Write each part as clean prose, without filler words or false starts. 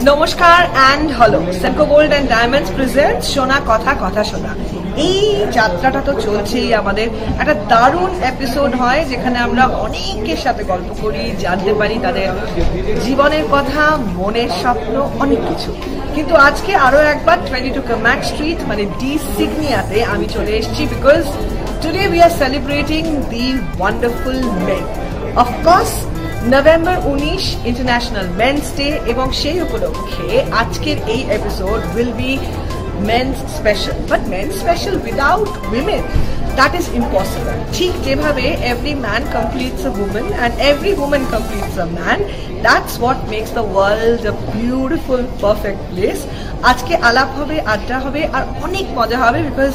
Namaskar and hello. Senco Gold and Diamonds presents Sona Kotha Kotha Shona. এই যাত্রাটা তো চলছেই আমাদের একটা দারুণ এপিসোড হয় যেখানে আমরা অনেকের সাথে গল্প করি, জানতে পারি তাদের জীবনের কথা, মনের স্বপ্ন, অনেক কিছু। কিন্তু আজকে আরো একবার 22 Camac Street মানে ডি সিগনিয়াতে আমি চলে এসেছি because today we are celebrating the wonderful men. Of course, November 19 International Men's Day এবং সেই উপলক্ষে আজকের এই episode will be men's special. But men's special without women, that is impossible. ঠিক যেভাবে every man completes a woman and every woman completes a man, that's what makes the world a beautiful, perfect place. আজকে আলাপ হবে, আড্ডা হবে আর অনেক মজা হবে because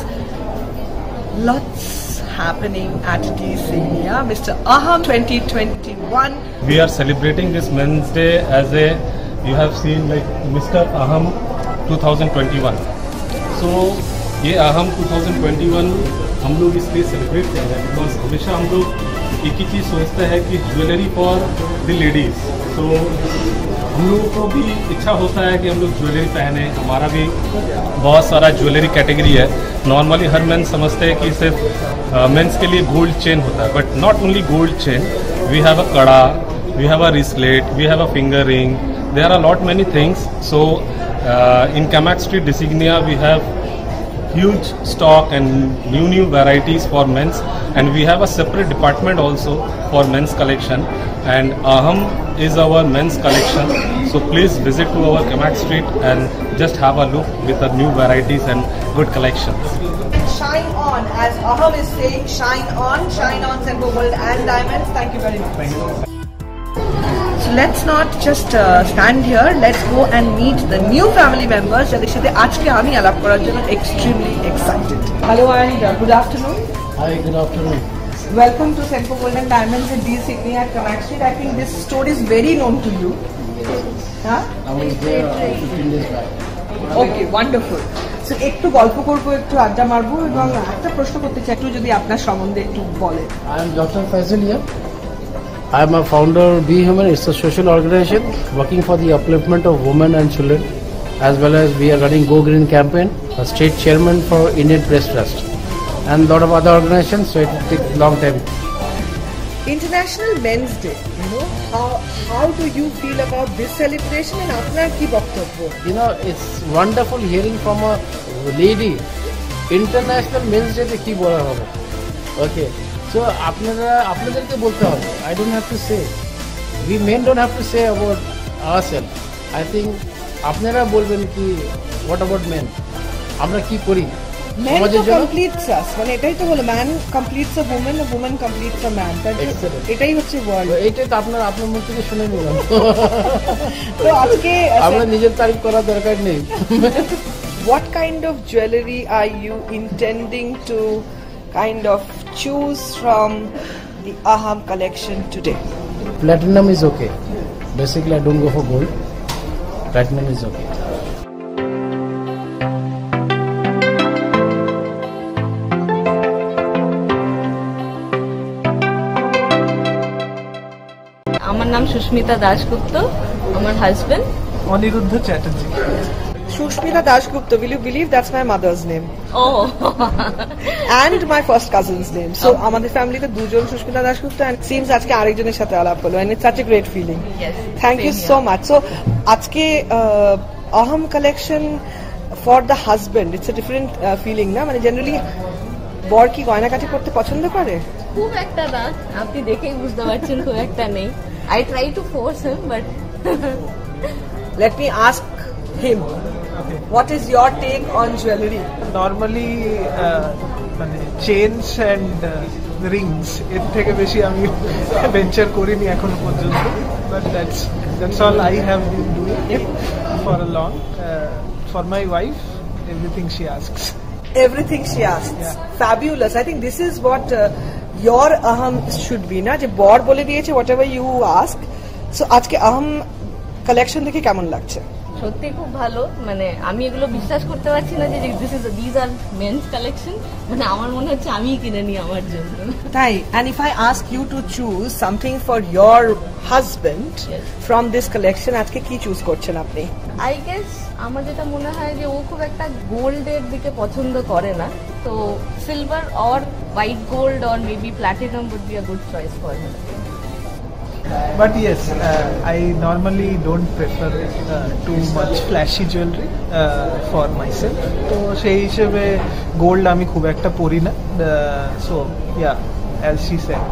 lots happening at Signia. Mr Aham 2021. We are celebrating this Men's Day as a, you have seen like Mr Aham 2021. So ये Aham 2021 हम लोग इसलिए सेलिब्रेट कर रहे हैं बिकॉज हमेशा हम लोग एक ही चीज़ सोचते हैं कि ज्वेलरी फॉर द लेडीज़. तो हम लोगों को भी इच्छा होता है कि हम लोग ज्वेलरी पहने. हमारा भी बहुत सारा ज्वेलरी कैटेगरी है. नॉर्मली हर मेन समझते हैं कि सिर्फ मेंस के लिए गोल्ड चेन होता है, but not only gold chain. We have a kada, we have a bracelet, we have a finger ring. There are lot many things. So in Camac Street, Designia, we have huge stock and new varieties for men's, and we have a separate department also for men's collection, and Aham is our men's collection. So please visit to our Camac Street and just have a look with the new varieties and good collections. Shine on, as Aham is saying, shine on Senco Gold and Diamonds. Thank you very much. Thank you. So let's not just stand here. Let's go and meet the new family members. যাদের সাথে আজকে আমি আলাপ করার জন্য extremely excited. Hello and good afternoon. Hi, good afternoon. Welcome to Senco Gold and Diamonds at D Signia at Camac Street. I think this store is very known to you. Huh? I was there 15 days back. Okay, wonderful. So একটু গল্প করব, একটু আড্ডা মারবো এবং একটা প্রশ্ন করতে চাই, একটু যদি আপনার সম্বন্ধে একটু বলেন. I am Dr. Faisal here. I am a founder of Be Human. It's a social organization working for the upliftment of women and children, as well as we are running Go Green campaign, a state chairman for Indian Press Trust, and a lot of other organizations. So it takes a long time. International Men's Day. You know, how do you feel about this celebration and আপনার কি বক্তব্য? You know, it's wonderful hearing from a lady. International Men's Day তে কি বলা হবে? Okay. So আপনাদেরকে বলতে হবে. I don't have to say. We men don't have to say about ourselves. I think আপনারা বলবেন কি what about men? আমরা কি করি? Men completes us. মানে এটাই তো বলে man completes a woman, a woman completes a man. এটাই হচ্ছে ওয়ার্ড. এইটাই তো আপনার মুখ থেকে শুনে নিলাম. তো আজকে আমরা নিজের তারিফ করার দরকার নেই. What kind of jewellery are you intending to kind of choose from the Aham collection today? Platinum is okay. Basically, I don't go for gold. Platinum is okay. আমার নাম সুস্মিতা দাশগুপ্ত, আমার husband Aniruddha Chatterjee. Sushmita Dashgupta, will you believe that's my mother's name? Oh. And my first cousin's name. So আমাদের ফ্যামিলিতে দুজন Susmita Dasgupta and seems আজকে আরেকজনের সাথে আলাপ হলো and it's such a great feeling. Yes. Thank you so much. So আজকে Aham collection for the husband, it's a different feeling না, মানে generally বর কি গয়নাকাটি করতে পছন্দ করে? খুব একটা না, আপনি দেখেই বুঝতে পারছেন খুব একটা নেই. I try to force him but Let me ask him. Okay. What is your take on jewellery? Normally মানে চেইনস এন্ড রিংস এর থেকে বেশি আমি ভেঞ্চার করিনি এখনো পর্যন্ত, but that's all I have been doing for a long. For my wife everything she asks. Everything she asks. Yeah. Fabulous. I think this is what your Aham should be, na? যে বর বলে দিয়েছে whatever you ask. So আজকে Aham collection দেখে কেমন লাগছে? সত্যি খুব ভালো, মানে আমি এগুলো বিশ্বাস করতে পারছি না যে দিস আর মেন্স কালেকশন, মানে আমার মনে হচ্ছে আমিই কিনে নিই আমার জন্য। তাই, and if I ask you to choose something for your husband from this collection, আজকে কি চুজ করছেন আপনি? আই গেস আমার যেটা মনে হয় যে ও খুব একটা গোল্ডের দিকে পছন্দ করে না, তো silver or white gold or maybe platinum would be a good choice for him. But yes, I normally don't prefer too much flashy jewelry for myself. তো সেই হিসেবে গোল্ড আমি খুব একটা পরি না, so yeah, as she said.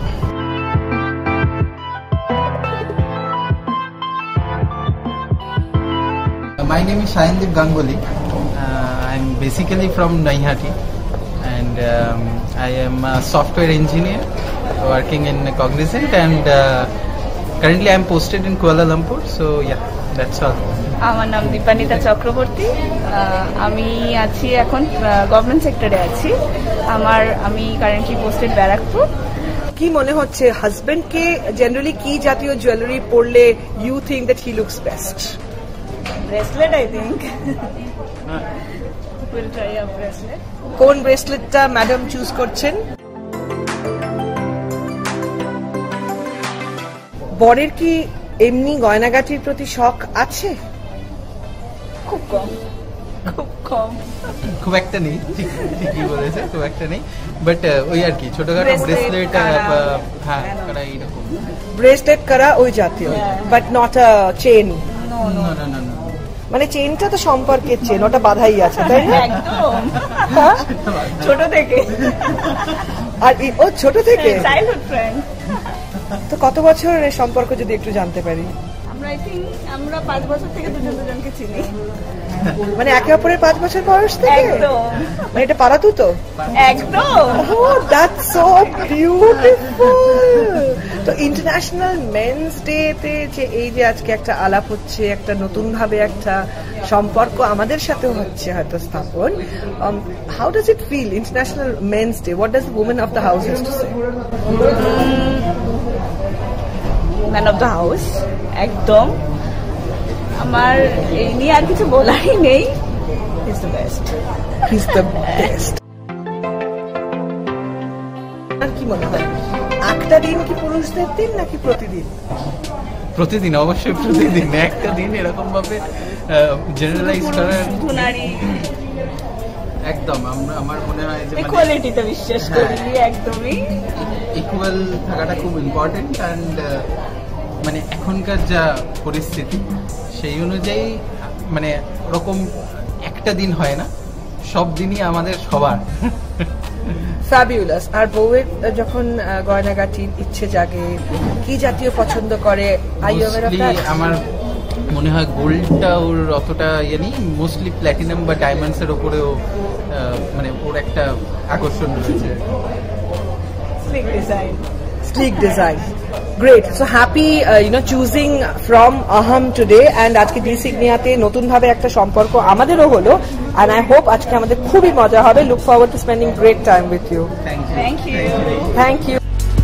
My name is Shayandip Ganguly. I'm basically from Naihati, and I am a software engineer working in Cognizant, and currently I'm posted in Kuala Lumpur. So yeah, that's all. আমার নাম দীপানিতা চক্রবর্তী, আমি আছি এখন government সেক্টরে আছি। আমি currently posted Barrackpore. কি মনে হচ্ছে হাজবেন্ডকে জেনারেলি কি জাতীয় জুয়েলারি পরলে you think that he looks best? Bracelet I think will try a bracelet. কোন ব্রেসলেটটা ম্যাডাম চুজ করছেন? বরের কি এমনি গয়নাগাটির প্রতি শখ আছে? খুব কম, খুব কম, খুব একটা নেই, ঠিকই বলেছে, খুব একটা নেই, বাট ওই আর কি ছোটখাটো ব্রেসলেট, হ্যাঁ করা এইরকম ব্রেসলেট করা ওই জাতীয়, বাট নট আ চেইন। না, মানে চেইনটা তো সম্পর্কের চেইন, ওটা বাধাই আছে, তাই না? একদম ছোট থেকে। আর ও ছোট থেকে চাইল্ডহুড ফ্রেন্ড। তো কত বছরের সম্পর্ক যদি একটু জানতে পারি? আমরা 5 বছর থেকে দুজনকে চিনি। মানে একে অপরের 5 বছর বয়স থেকে? একদম। মানে এটা পারাতু তো? একদম। Oh, that's so beautiful. তো ইন্টারন্যাশনাল মেন্স ডে তে যে এই যে আজকে একটা আলাপ হচ্ছে, একটা নতুন ভাবে একটা সম্পর্ক আমাদের সাথেও হচ্ছে হয়তো স্থাপন, how does it feel international men's day? What does the women of the house have to say? Man of the house, একদম। আমার এই নিয়ে আর কিছু বলারই নেই। He is the best, he is the best. আর কি মনে হয় একটা দিন কি পুরুষদের দিন নাকি প্রতিদিন? প্রতিদিন, অবশ্যই প্রতিদিন। একটা দিন এরকম ভাবে জেনারেলাইজ করার নারী একদম, আমার মনে হয় যে ইকুয়ালিটিতে বিশ্বাস করি, একদমই ইকুয়াল থাকাটা খুব ইম্পর্টেন্ট, অ্যান্ড মানে এখনকার যা পরিস্থিতি সেই অনুযায়ী মানে ওরকম একটা দিন হয় না, সব দিনই আমাদের সবার ফ্যাবিউলাস। আর বউয়ের যখন গয়নাগাটির ইচ্ছে জাগে, কি জাতীয় পছন্দ করে? আমার মনে হয় গোল্ডটা ওর অতটা ইয়ে নেই, মোস্টলি প্ল্যাটিনাম বা ডায়মন্ডস এর উপরেও মানে ওর একটা আকর্ষণ রয়েছে। Sleek design. Great. So happy, choosing from Aham today. And আজকে ডিসিগনিয়াতে নতুন ভাবে একটা সম্পর্ক আমাদেরও হলো, and I hope আজকে আমাদের খুবই মজা হবে. Look forward to spending great time with you. Thank you. Thank you.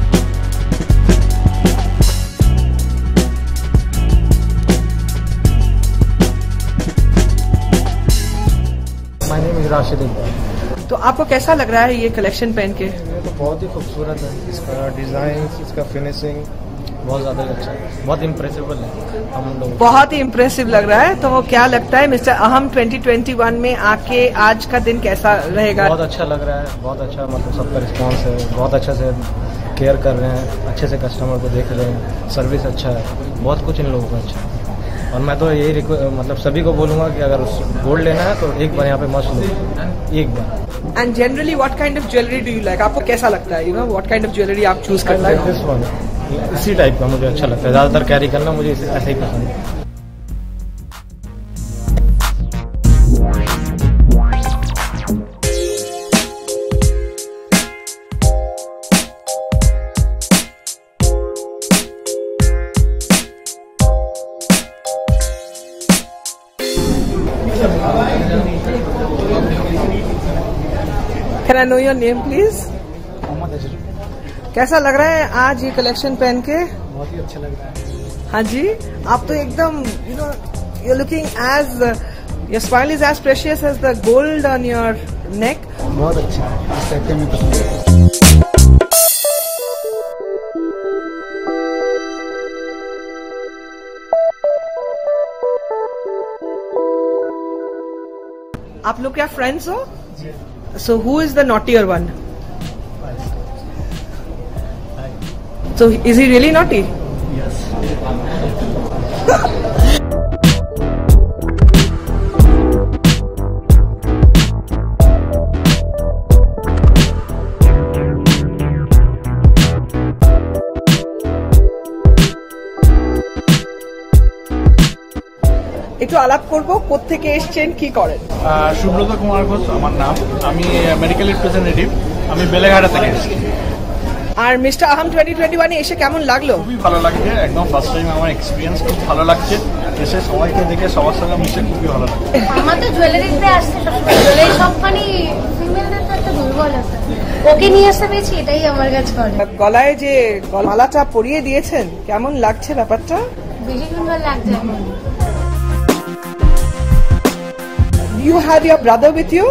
My name is Rashid. तो आपको कैसा लग रहा है ये कलेक्शन पहन के? ये तो बहुत ही खूबसूरत है, इसका डिजाइन, इसका फिनिशिंग बहुत ज्यादा अच्छा है, बहुत इम्प्रेसिबल है हम लोग। बहुत ही इम्प्रेसिव लग रहा है। तो क्या लगता है मिस्टर अहम 2021 में आके आज का दिन कैसा रहेगा? बहुत अच्छा लग रहा है, बहुत अच्छा, मतलब सबका रिस्पांस है, बहुत अच्छे से केयर कर रहे हैं, अच्छे से कस्टमर को देख रहे हैं, सर्विस अच्छा है, बहुत कुछ इन लोगों का अच्छा है। और मैं तो यही मतलब सभी को बोलूंगा कि अगर गोल्ड लेना है तो एक बार यहाँ पे मस्ट लो, एक बार। And generally what kind of jewelry do you like? आपको कैसा लगता है? What kind of jewelry आप चूज करते like हो? this one, इसी टाइप का मुझे अच्छा लगता है, ज्यादातर कैरी करना मुझे ऐसा ही पसंद है। Can I know your name please? कैसा लग रहा है आज ये कलेक्शन पहन के? बहुत ही अच्छा लग रहा है। हाँ जी, आप तो एकदम you're looking as your smile is as precious as the gold on your neck. बहुत अच्छा है, इस टाइप के मैं पसंद करता हूँ। आप लोग क्या फ्रेंड्स हो? So who is the naughtier one? So is he really naughty? Yes. একটু আলাপ করব, কোত্থেকে এসেছেন, কি করেন? সুব্রত কুমার ঘোষ আমার নাম, আমি মেডিকেল রিপ্রেজেন্টেটিভ, আমি বেলেঘাটা থেকে এসেছি। আর মিস্টার আহাম 2021 এ এসে কেমন লাগলো? খুবই ভালো লাগছে, একদম ফার্স্ট টাইম আমার এক্সপিরিয়েন্স খুব ভালো লাগছে, এসে সবাইকে দেখে সবার সঙ্গে মিশে খুবই ভালো লাগছে। আমার তো জুয়েলারিতে আসছে, জুয়েলারি সবখানি ফিমেলদের তো একটা দুর্বল আছে, ওকে নিয়ে আসতে পেরেছি, এটাই আমার কাছে করে। গলায় যে মালাটা পরিয়ে দিয়েছেন, কেমন লাগছে ব্যাপারটা? বেশি সুন্দর লাগছে। You have your brother with you?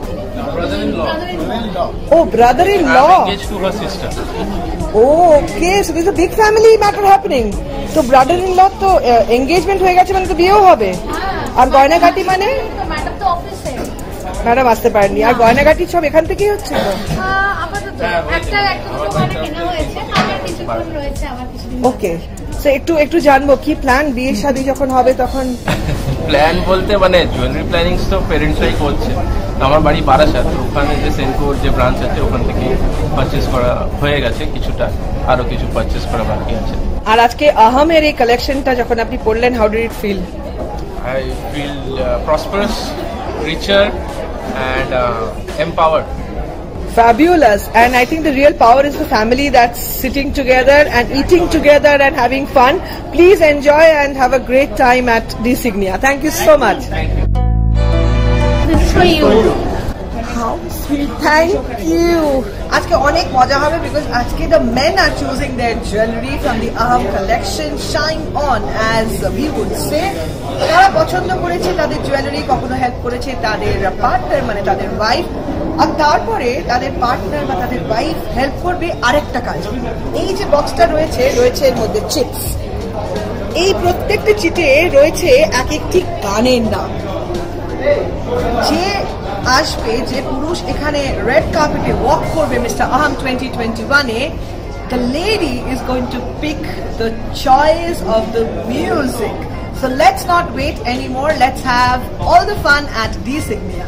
Oh, brother-in-law. I'm engaged to her sister. Oh, okay. So there's a big family matter happening. So brother-in-law তো engagement হয়ে গেছে মানে তো বিয়েও হবে। আর গয়নাগাটি মানে? ম্যাডাম তো অফিসে। ম্যাডাম আসতে পারেননি। আর গয়নাগাটি সব এখান থেকেই হচ্ছে তো? আপাতত একটা দোকানে কেনা হয়েছে, আমার কিছু রয়েছে, আমার কিছু। ওকে। সো একটু জানবো কি প্ল্যান, বিয়ে শাদী যখন হবে তখন? প্ল্যান বলতে মানে জুয়েলারি প্ল্যানিং তো পেরেন্টসরাই করছে। আমার বাড়ি বারাসাত, ওখানে যে সেনকোর যে ব্রাঞ্চ আছে ওখান থেকে পারচেস করা হয়ে গেছে কিছুটা, আরো কিছু পারচেস করা বাকি আছে। আর আজকে আহামের এই কালেকশনটা যখন আপনি পড়লেন, how did it feel? I feel prosperous, richer and empowered. Fabulous. And I think the real power is the family that's sitting together and eating together and having fun. Please enjoy and have a great time at Designia. Thank you so much. Thank you. This is for you. How sweet. Thank you. আজকে অনেক মজা হবে because আজকে the men are choosing their jewellery from the Aham collection. Shine on, as we would say. তারা পছন্দ করেছে তাদের jewellery, কখনো হেল্প করেছে তাদের পার্টনার মানে তাদের ওয়াইফ, আর তারপরে তাদের পার্টনার বা তাদের ওয়াইফ হেল্প করবে আরেকটা কাজ। এই যে বক্সটা রয়েছে এর মধ্যে চিপস, এই প্রত্যেকটা চিটে রয়েছে এক একটি গানের নাম। যে আসবে, যে পুরুষ এখানে রেড কার্পেটে ওয়াক করবে মিস্টার আহাম 2021 এ, the lady is going to pick the choice of the music. So let's not wait anymore. Let's have all the fun at Designia.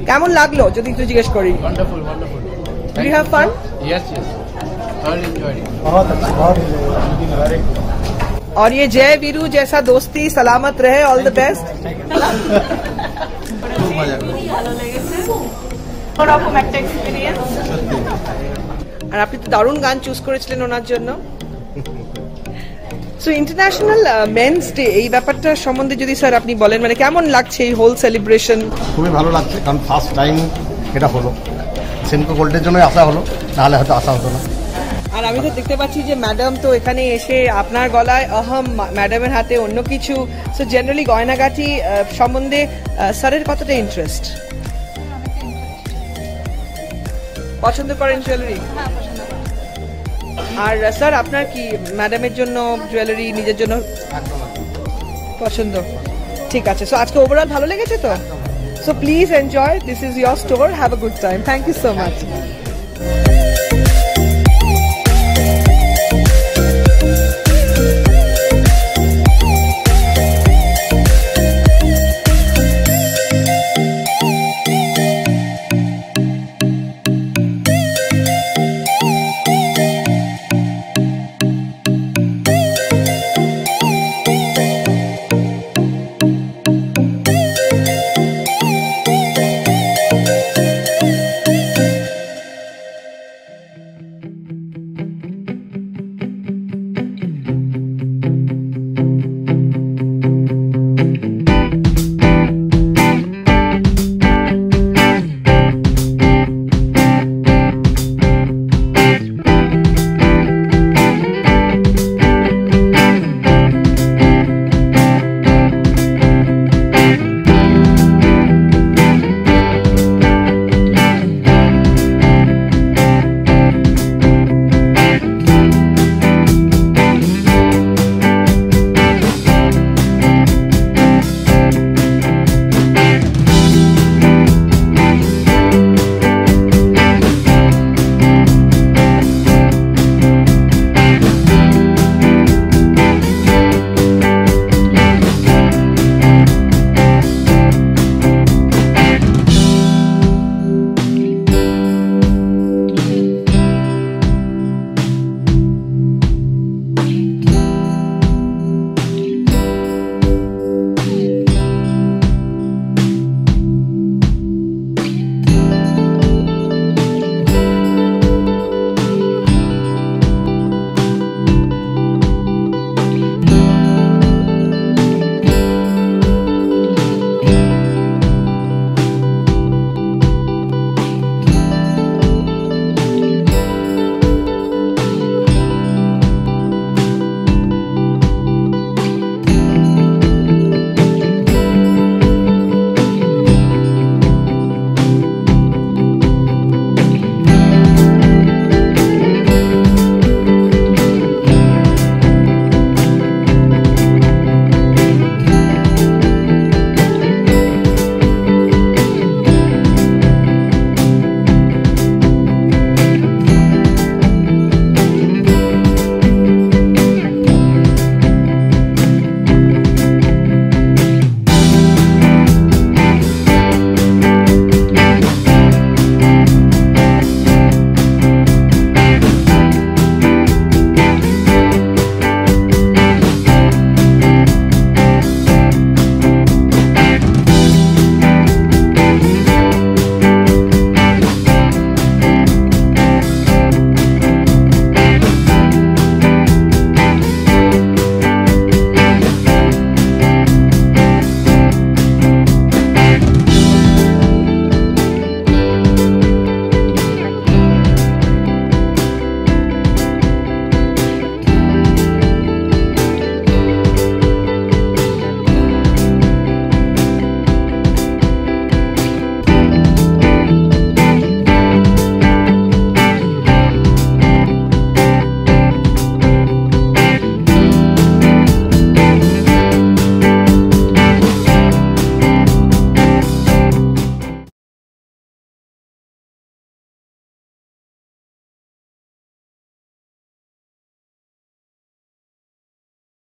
কেমন লাগলো যদি একটু জিজ্ঞেস করি? Wonderful, wonderful. Did you have fun? Yes, yes. Thoroughly enjoyed it. बहुत अच्छा, बहुत very good. और ये जय वीरू जैसा दोस्ती सलामत रहे, ऑल द बेस्ट। খুব মজা করলাম। ভালো লেগেছে, ওরকম একটা এক্সপিরিয়েন্স। আর আপনি তো দারুণ গান চুজ করেছিলেন ওনার জন্য। সো ইন্টারন্যাশনাল মেন্স ডে, এই ব্যাপারটা সম্বন্ধে যদি স্যার আপনি বলেন, মানে কেমন লাগছে এই হোল সেলিব্রেশন? খুবই ভালো লাগছে, কারণ ফার্স্ট টাইম এটা হলো, সেনকো গোল্ডের জন্যই আসা হলো, নাহলে হয়তো আসা হতো না। আর আমি তো দেখতে পাচ্ছি যে ম্যাডাম তো এখানে এসে আপনার গলায় অহম, ম্যাডামের হাতে অন্য কিছু। সো জেনারেলি গয়নাগাটি সম্বন্ধে স্যারের কতটা ইন্টারেস্ট? পছন্দ করেন জুয়েলারি? আর স্যার আপনার কি ম্যাডামের জন্য জুয়েলারি, নিজের জন্য পছন্দ? ঠিক আছে, সো আজকে ওভারঅল ভালো লেগেছে তো? So please enjoy, this is your store, have a good time, thank you so much.